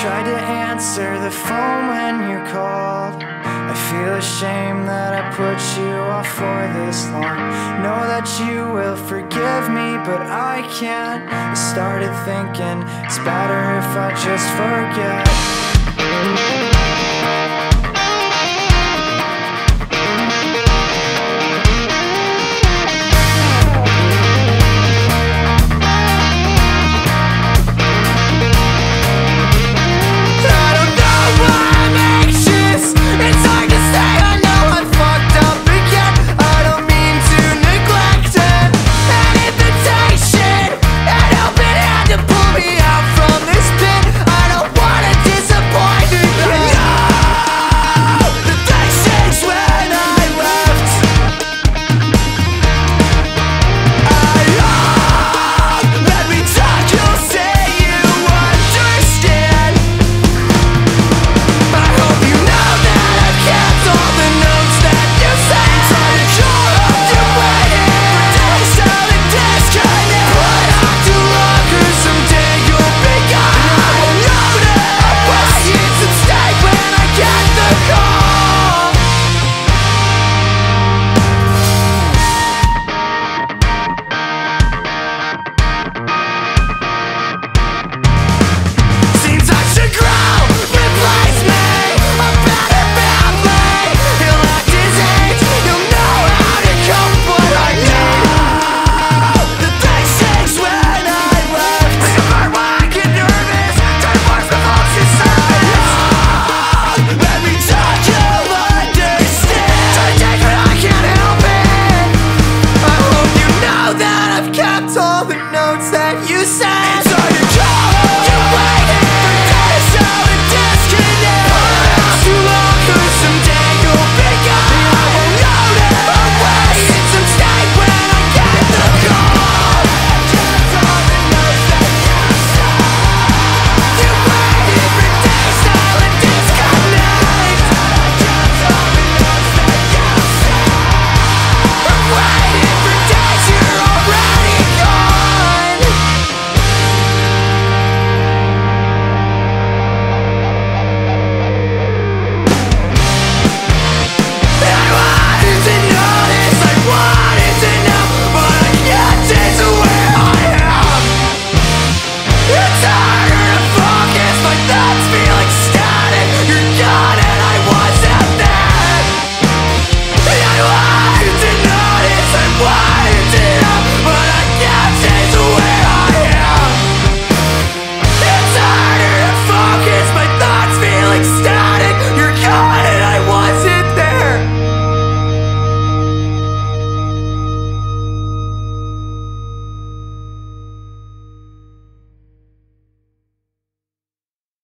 tried to answer the phone when you called. I feel ashamed that I put you off for this long. Know that you will forgive me, but I can't. I started thinking it's better if I just forget.